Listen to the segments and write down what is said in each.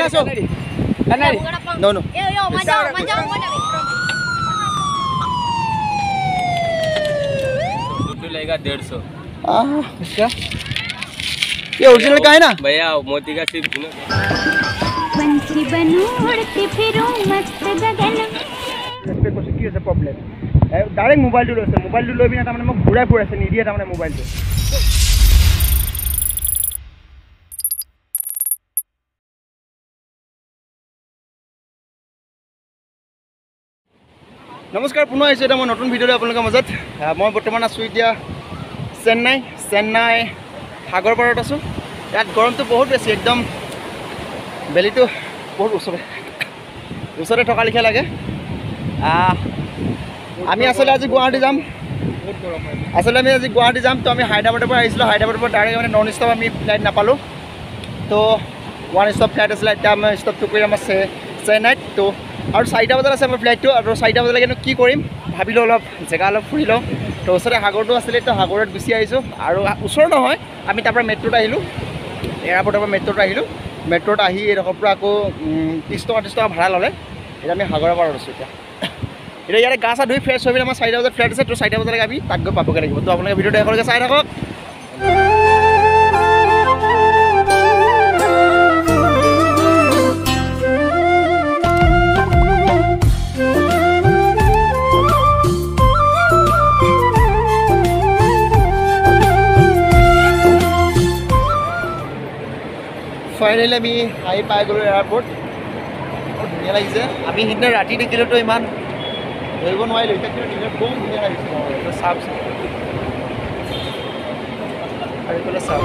aso. Kanari. No. Yo, manjao. तो लेगा 150 अच्छा ये ओरिजिनल का है ना भैया मोती का सिर्फ पंछी बनूं उड़ती फिरूं मस्त गगन पे कुछ की আছে प्रॉब्लम डायरेक्ट मोबाइल লৈ বিনা তাৰমানে মোক ঘূৰাই ফুৰাইছে নিদিয়ে তাৰমানে মোবাইলটো নমস্কাৰ পুনৰ আহিছো এটা মই নতুন ভিডিঅ'লৈ আপোনালোকৰ মাজত মই বৰ্তমান আছো এতিয়া চেন্নাই সাগৰ পাৰত আছো ইয়াত গৰমটো বহুত বেছি একদম বেলিটো বহুত ওচৰতে থকা লিখা লাগে আমি আসলে আজি গুৱাহাটী যাম বহুত গৰম হয় আসলে আমি আজি গুৱাহাটী যাম তো আমি হায়দৰাবাদৰ পৰা আহিছিলো হায়দৰাবাদৰ পৰা ডাইৰেক্ট মানে নন ষ্টপ আমি ফ্লাইট নাপালো তো ওৱান ষ্টপ ফ্লাইট আছিল এতিয়া আমি ষ্টপটো কৰি আমাৰ চেন্নাইত তো আৰু 4টা বজাত আছে আমাৰ ফ্লাইটটো আৰু 4টা বজালৈকে কি কৰিম ভাবিলো অলপ জেগা অলপ ফুৰি লওঁ তো ওচৰতে সাগৰটো আছিলে তো সাগৰত গুচি আহিছোঁ আৰু ওচৰ নহয় আমি তাৰ পৰা মেট্ৰ'ত আহিলোঁ এয়াৰপৰ্টৰ পৰা মেট্ৰ'ত আহিলোঁ মেট্ৰ'ত আহি এডোখৰ পৰা আকৌ 30 টকা ভাড়া ল'লে এতিয়া আমি সাগৰৰ পাৰত আছোঁ এতিয়া ইয়াতে গা চা ধুই ফ্ৰেছ হৈ পেলাই আমাৰ 4টা বজাত ফ্লাইট আছে তো 4টা বজালৈকে আমি তাত গৈ পাবগৈ লাগিব তো আপোনালোকে ভিডিঅ'টো একেলগে চাই থাকক ফাইনেলি আমি আহি পাই গ'লোঁ এয়াৰপৰ্ট বহুত ধুনীয়া লাগিছে আমি সিদিনা ৰাতি দেখিলোঁতো ইমান ধৰিব নোৱাৰিলোঁ এতিয়া কিন্তু দিনত বহুত ধুনীয়া লাগিছে চাওক আৰু এইফালে চাওক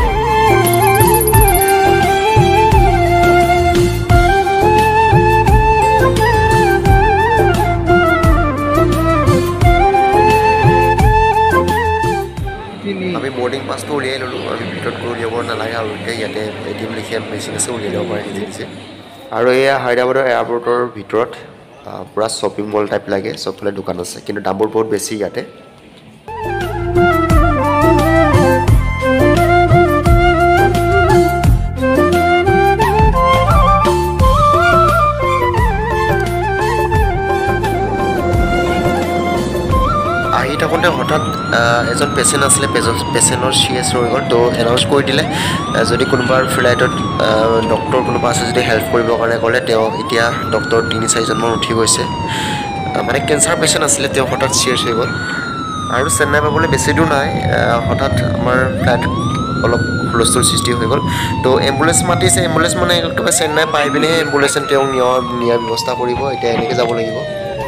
আমি বোর্ডিং পাসটো উলিয়াই ল'লোঁ আমি ভিতৰত গৈ উলিয়াব নালাগে আৰু এতিয়া ইয়াতে এটিএম লিখীয়া মেচিন আছে উলিয়াই ল'ব পাৰে নিজে আৰু এয়া হায়দৰাবাদৰ এয়াৰপৰ্টৰ ভিতৰত পুৰা শ্বপিং মল টাইপ লাগে চবফালে দোকান আছে কিন্তু দামবোৰ বহুত বেছি ইয়াতে থাকোঁতে হঠাৎ এজন পেচেণ্ট আছিলে পেচেণ্টৰ চিৰিয়াছ হৈ গ'ল তো এনাউন্স কৰি দিলে যদি কোনোবাৰ ফ্লাইটত ডক্টৰ কোনোবা আছে যদি হেল্প কৰিবৰ কাৰণে ক'লে তেওঁ এতিয়া ডক্টৰ 3-4জনমান উঠি গৈছে মানে কেঞ্চাৰ পেচেণ্ট আছিলে তেওঁ হঠাৎ চিৰিয়াছ হৈ গ'ল আৰু চেন্নাই পাবলৈ বেছি দূৰ নাই হঠাৎ আমাৰ ফ্লাইট অলপ হুলস্থুল সৃষ্টি হৈ গ'ল তো এম্বুলেঞ্চ মাতিছে এম্বুলেঞ্চ মানে একেবাৰে চেন্নাই পাই পিনেহে এম্বুলেঞ্চে তেওঁক নিয়াৰ ব্যৱস্থা কৰিব এতিয়া এনেকৈ যাব লাগিব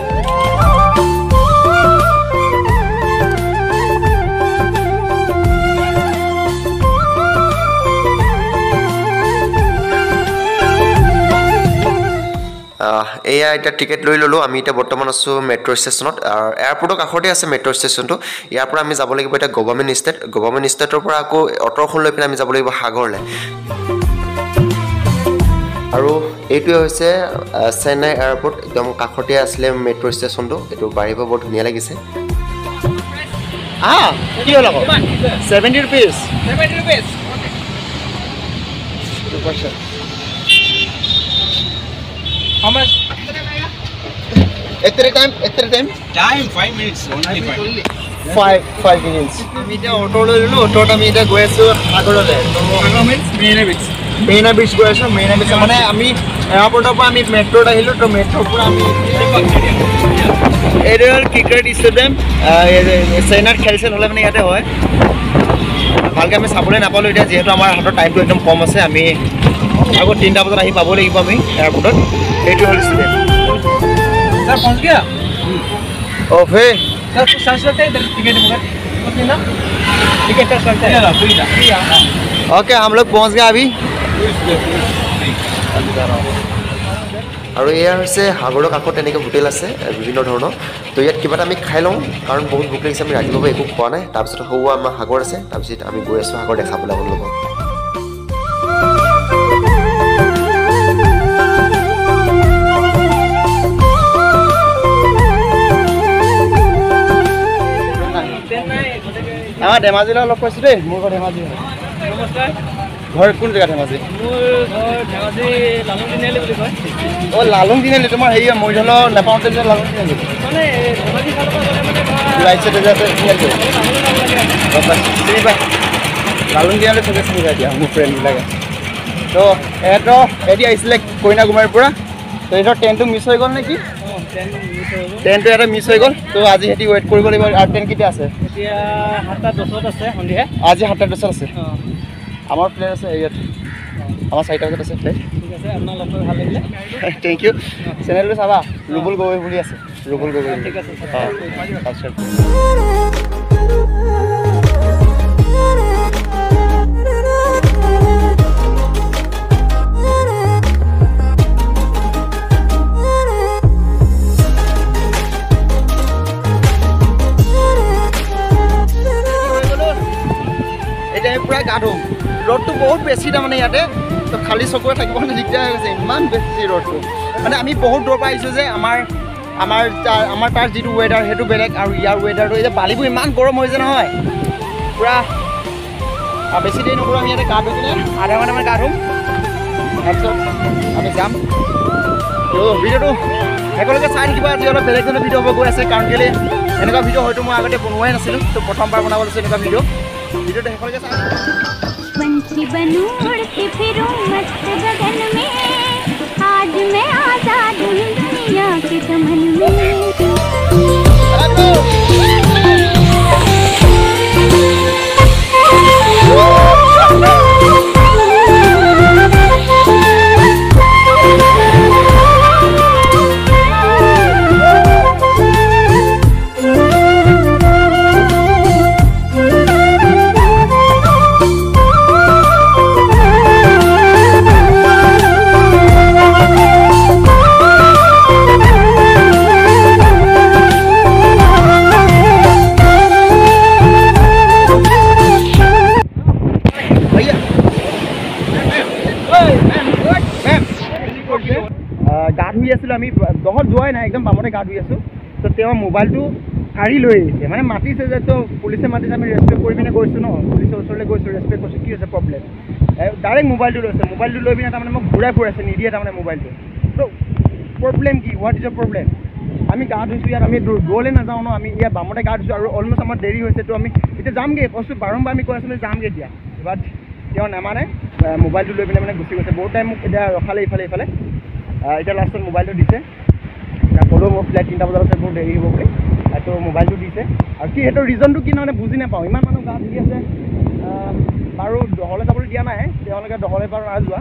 এয়া এটা টিকেট লৈ ল'লোঁ আমি এতিয়া বৰ্তমান আছোঁ মেট্ৰ' ষ্টেচনত এয়াৰপৰ্টৰ কাষতে আছে মেট্ৰ' ষ্টেচনটো ইয়াৰ পৰা আমি যাব লাগিব এতিয়া গভৰ্ণমেণ্ট ষ্টেটৰ পৰা আকৌ অট'খন লৈ পিনে আমি যাব লাগিব সাগৰলৈ আৰু এইটোৱে হৈছে চেন্নাই এয়াৰপৰ্ট একদম কাষতে আছিলে মেট্ৰ' ষ্টেচনটো এইটো বাঢ়িব বৰ ধুনীয়া লাগিছে কি হ'ল আকৌ 70 rupees How much? Etre time? Time 5 minutes only 5 minutes. আমি এতিয়া অটো লৈ ল'লোঁ অটোত আমি এতিয়া গৈ আছোঁ সাগৰলৈ মেৰিনা বিচ গৈ আছোঁ মেৰিনা বিচ মানে আমি এয়াৰপৰ্টৰ পৰা আমি মেট্ৰ'ত আহিলোঁ তো মেট্ৰ'ৰ পৰা আমি এইটো হ'ল ক্ৰিকেট ষ্টেডিয়াম চেন্নাইত খেল হ'লে মানে ইয়াতে হয় ভালকৈ আমি চাবলৈ নাপালোঁ এতিয়া যিহেতু আমাৰ হাতৰ টাইমটো একদম কম আছে আমি আকৌ 3টা বজাত আহি পাব লাগিব আমি এয়াৰপৰ্টত এইটো হ'ল ষ্টেডিয়াম सर पहुंच गया ओफे सर कुछ सर्च करते हैं इधर टिकट बुक होती ना टिकट सर्च करते हैं ओके हम लोग पहुंच गए अभी আৰু এয়া হৈছে সাগৰৰ কাষত এনেকৈ হোটেল আছে বিভিন্ন ধৰণৰ তো ইয়াত কিবা এটা আমি খাই লওঁ কাৰণ বহুত ভোক লাগিছে আমি ৰাতিপুৱা একো খোৱা নাই তাৰপিছত সৌৱা আমাৰ সাগৰ আছে তাৰপিছত আমি গৈ আছোঁ সাগৰ দেখাবলৈ আপোনালোকক আমাৰ ধেমাজিলৈ অলপ কৈছোঁ দেই মোৰ ঘৰ ধেমাজি नमस्कार ঘৰ কোন জেগা ধেমাজি মোৰ ঘৰ ধেমাজি লালুং তিনিআলি বুলি কয় অ লালুং তিনিআলি তোমাৰ হেৰি মৰিধল নেপাওঁতে যে লালুং তিনিআলি মানে ধেমাজি ফালৰ পৰা গ'লে মানে ৰাইট চাইডে যে আছে তিনিআলি চিনি পায় লালুং তিনিআলি চবে চিনি পায় এতিয়া মোৰ ফ্ৰেণ্ডবিলাকে তো এহেঁতৰ এহেঁতি আহিছিলে কইনাকুমাৰীৰ পৰা তো এহেঁতৰ ট্ৰেইনটো মিছ হৈ গ'ল নেকি ট্ৰেইনটো এটা মিছ হৈ গ'ল তো আজি সিহঁতি ৱেইট কৰিব লাগিব আৰু ট্ৰেইন কেতিয়া আছে এতিয়া 7:10 আছে সন্ধিয়া আজি 7:10 আছে আমাৰ প্লেন আছে ইয়াত আমাৰ 4টা বজাত আছে প্লেন ঠিক আছে আপোনাৰ লগ কৰি ভাল লাগিলে থেংক ইউ চেনেলটো চাবা ৰুবুল গগৈ বুলি আছে ৰুবুল গগৈ ঠিক আছে আচ্ছা পুৰা গা ধুম ৰ'দটো বহুত বেছি তাৰমানে ইয়াতে তো খালী চকুৰে থাকিব দিগদাৰ হৈ গৈছে ইমান বেছি ৰ'দটো মানে আমি বহুত দূৰৰ পৰা আহিছোঁ যে আমাৰ তাৰ যিটো ৱেডাৰ সেইটো বেলেগ আৰু ইয়াৰ ৱেডাৰটো এতিয়া বালিবোৰ ইমান গৰম হৈছে নহয় পূৰা বেছি দেৰি নকৰোঁ আমি ইয়াতে গা ধুই কিনে আধা ঘণ্টামান গা ধুম তাৰপিছত আমি যাম তো ভিডিঅ'টো একেলগে চাই থাকিবা আজি অলপ বেলেগ ধৰণৰ ভিডিঅ' হ'ব গৈ আছে কাৰণ কেলৈ এনেকুৱা ভিডিঅ' হয়তো মই আগতে বনোৱাই নাছিলোঁ তো প্ৰথমবাৰ বনাব লৈছোঁ এনেকুৱা ভিডিঅ' वीडियो देखो के साथ पंछी बनूं उड़ती फिरूं मस्त गगन में आज मैं आजाद हूँ दुनिया के चमन में গা ধুই আছিলোঁ আমি দহত যোৱাই নাই একদম বামতে গা ধুই আছোঁ তো তেওঁ মোবাইলটো কাঢ়ি লৈ আহিছে মানে মাতিছে যে তো পুলিচে মাতিছে আমি ৰেচপেক্ট কৰি পিনে গৈছোঁ ন পুলিচৰ ওচৰলৈ গৈছোঁ ৰেচপেক্ট কৰিছোঁ কি হৈছে প্ৰব্লেম ডাইৰেক্ট মোবাইলটো লৈছে মোবাইলটো লৈ পিনে তাৰমানে মোক ঘূৰাই ফুৰাইছে নিদিয়ে তাৰমানে মোবাইলটো তো প্ৰব্লেম কি হোৱাট ইজ দ্য প্ৰব্লেম আমি গা ধুইছোঁ ইয়াত আমি দূৰলৈ নাযাওঁ ন আমি ইয়াত বামতে গা ধুইছোঁ আৰু অলমষ্ট আমাৰ দেৰি হৈছে তো আমি এতিয়া যামগৈ কৈছোঁ বাৰম্বাৰ আমি কৈ আছোঁ যে যামগৈ এতিয়া বাট তেওঁ নামানে মোবাইলটো লৈ পিনে মানে গুচি গৈছে বহুত টাইম মোক এতিয়া ৰখালে ইফালে এতিয়া লাষ্টত মোবাইলটো দিছে ক'লেও মোৰ ফ্লাইট 3টা বজাত আছে বহুত দেৰি হ'ব বুলি তো মোবাইলটো দিছে আৰু কি সেইটো ৰিজনটো কি মানে বুজি নাপাওঁ ইমান মানুহ গা ধুই আছে বাৰু দহলৈ যাবলৈ দিয়া নাই তেওঁলোকে দহলৈ বাৰু নাই যোৱা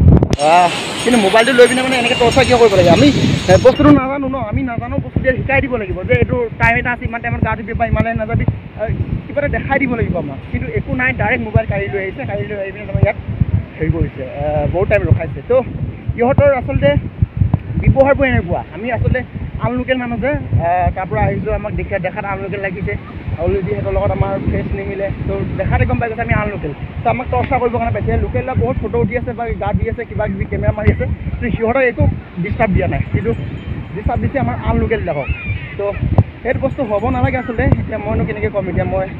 কিন্তু মোবাইলটো লৈ পিনে মানে এনেকৈ টৰ্চাৰ কিয় কৰিব লাগে আমি বস্তুটো নাজানো ন আমি নাজানো বস্তুটো শিকাই দিব লাগিব যে এইটো টাইম এটা আছে ইমান টাইমত গা ধুবি বা ইমানে নাযাবি কিবা এটা দেখাই দিব লাগিব আমাক কিন্তু একো নাই ডাইৰেক্ট মোবাইল কাঢ়ি লৈ আহিছে কাঢ়ি লৈ আহি পিনে তাৰমানে ইয়াত হেৰি কৰিছে বহুত টাইম ৰখাইছে তো ইহঁতৰ আচলতে ব্যৱহাৰবোৰ এনেকুৱা আমি আচলতে আনলোকেল মানুহ যে তাৰ পৰা আহিছোঁ আমাক দেখাত আনলোকেল লাগিছে অলৰেডি সিহঁতৰ লগত আমাৰ ফেচ নিমিলে তো দেখাতে গম পাই গৈছে আমি আনলোকেল তো আমাক টৰ্চাৰ কৰিবৰ কাৰণে পাইছে লোকেলবিলাক বহুত ফটো উঠি আছে বা গা দি আছে কিবা কিবি কেমেৰা মাৰি আছে তো সিহঁতক একো ডিষ্টাৰ্ব দিয়া নাই কিন্তু ডিষ্টাৰ্ব দিছে আমাৰ আনলোকেলবিলাকক তো সেইটো বস্তু হ'ব নালাগে আচলতে এতিয়া মইনো কেনেকৈ ক'ম এতিয়া মই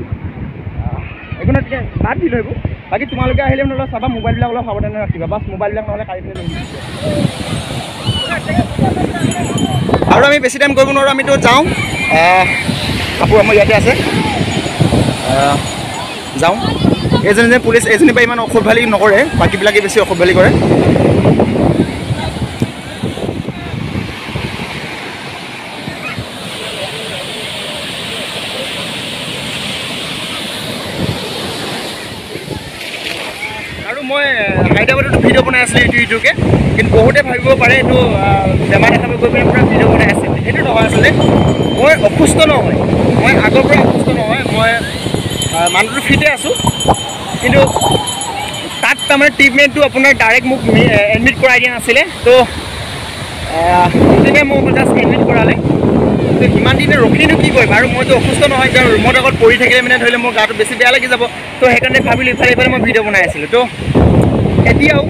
একো নহয় তেতিয়া বাদ দিলোঁ এইবোৰ বাকী তোমালোকে আহিলে মানে অলপ চাবা মোবাইলবিলাক অলপ সাৱধানে ৰাখিবা বাছ মোবাইলবিলাক নহ'লে কাঢ়ি পিনে লৈ আৰু আমি বেছি টাইম কৰিব নোৱাৰোঁ আমিতো যাওঁ কাপোৰ আমাৰ ইয়াতে আছে যাওঁ এজনী পুলিচ এজনী পৰা ইমান অসভ্যালি নকৰে বাকীবিলাকে বেছি অসভ্যালি কৰে মই হায়দৰাবাদতো ভিডিঅ' বনাই আছিলোঁ ইউটিউবকে কিন্তু বহুতে ভাবিব পাৰে এইটো বেমাৰ দেখাব গৈ পিনে পূৰা ভিডিঅ' বনাই আছিল সেইটো নহয় আচলতে মই অসুস্থ নহয় মই আগৰ পৰা অসুস্থ নহয় মই মানুহটো ফিটে আছোঁ কিন্তু তাত তাৰমানে ট্ৰিটমেণ্টটো আপোনাৰ ডাইৰেক্ট মোক এডমিট কৰাই দিয়া নাছিলে তো তেতিয়া মোক জাষ্ট এডমিট কৰালে তো সিমান দিনে ৰখিনো কি কৰিম আৰু মইতো অসুস্থ নহয় কাৰণ ৰুমত আগত পৰি থাকিলে মানে ধৰিলে মোৰ গাটো বেছি বেয়া লাগি যাব তো সেইকাৰণে ভাবিলোঁ ইফালে মই ভিডিঅ' বনাই আছিলোঁ তো এতিয়াও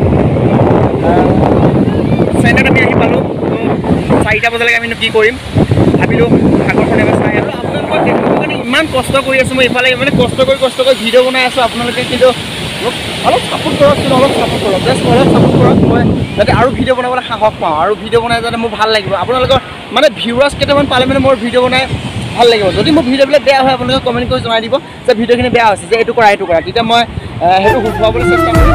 চেন্নাইত আমি আহি পালোঁ তো 4টা বজালৈকে আমিনো কি কৰিম ভাবিলোঁ সাগৰখন এবাৰ চাই আৰু আপোনালোকক দেখাবৰ কাৰণে ইমান কষ্ট কৰি আছোঁ মই ইফালে মানে কষ্ট কৰি ভিডিঅ' বনাই আছোঁ আপোনালোকে কিন্তু অলপ ছাপোৰ্ট কৰকচোন অলপ ছাপোৰ্ট কৰক জাষ্ট অলপ ছাপোৰ্ট কৰক মই যাতে আৰু ভিডিঅ' বনাবলৈ সাহস পাওঁ আৰু ভিডিঅ' বনাই যাতে মোৰ ভাল লাগিব আপোনালোকৰ মানে ভিউৱাৰ্ছ কেইটামান পালে মানে মোৰ ভিডিঅ' বনাই ভাল লাগিব যদি মোৰ ভিডিঅ'বিলাক বেয়া হয় আপোনালোকে কমেণ্ট কৰি জনাই দিব যে ভিডিঅ'খিনি বেয়া হৈছে যে এইটো কৰা তেতিয়া মই সেইটো শুকুৱাবলৈ চেষ্টা কৰিম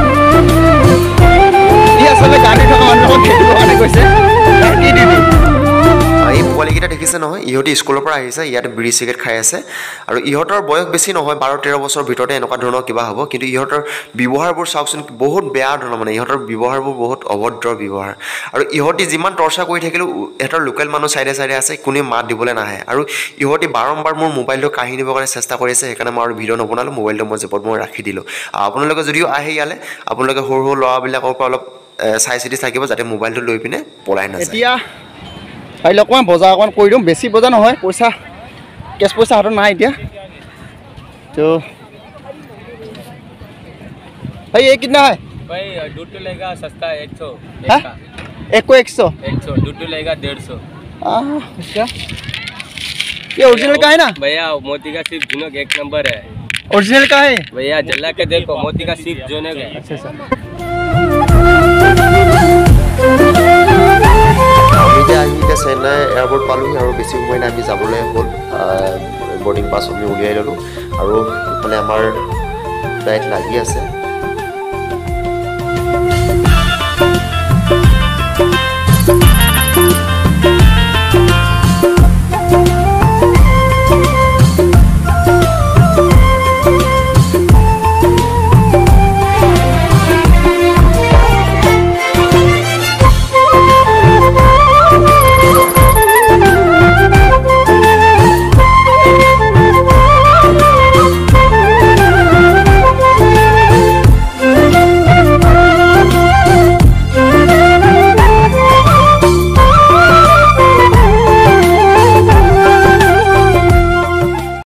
ই আচলতে গাড়ী থকা মানুহক সেইটো কাৰণে কৈছে কি দিবি এই পোৱালিকেইটা দেখিছে নহয় ইহঁতে স্কুলৰ পৰা আহিছে ইয়াতে বিড়ি চিগাৰেট খাই আছে আৰু ইহঁতৰ বয়স বেছি নহয় 12-13 বছৰৰ ভিতৰতে এনেকুৱা ধৰণৰ কিবা হ'ব কিন্তু ইহঁতৰ ব্যৱহাৰবোৰ চাওকচোন বহুত বেয়া ধৰণৰ মানে ইহঁতৰ ব্যৱহাৰবোৰ বহুত অভদ্ৰ ব্যৱহাৰ আৰু ইহঁতি যিমান টৰ্চাৰ কৰি থাকিলেও ইহঁতৰ লোকেল মানুহ চাইডে আছে কোনে মাত দিবলৈ নাহে আৰু ইহঁতি বাৰম্বাৰ মোৰ মোবাইলটো কাঢ়ি নিবৰ কাৰণে চেষ্টা কৰিছে সেইকাৰণে মই আৰু ভিডিঅ' নবনালোঁ মোবাইলটো মই জেপত মই ৰাখি দিলোঁ আপোনালোকে যদিও আহে ইয়ালৈ আপোনালোকে সৰু ল'ৰাবিলাকৰ পৰা অলপ চাই চিতি থাকিব যাতে মোবাইলটো লৈ পিনে পলাই নাযায় এতিয়া পাৰিলে অকণমান বজাৰ অকণমান কৰি দিওঁ বেছি বজাৰ নহয় পইচা কেছ পইচা হাতত নাই এতিয়া তো ভাই এই কিतना है भाई दूध तो लेगा सस्ता 100 हाँ? एक को 100 100 दूध तो लेगा 150 अच्छा ये ओरिजिनल का है ना भैया मोती का सिर्फ जुनक 1 नंबर है ओरिजिनल का है भैया जला के देखो मोती का सिर्फ जुनक है अच्छा अच्छा এতিয়া চেন্নাই এয়াৰপৰ্ট পালোহি আৰু বেছি সময় নাই আমি যাবলৈ হ'ল বৰ্ডিং পাছ আমি উলিয়াই ল'লোঁ আৰু ইফালে আমাৰ ফ্লাইট লাগি আছে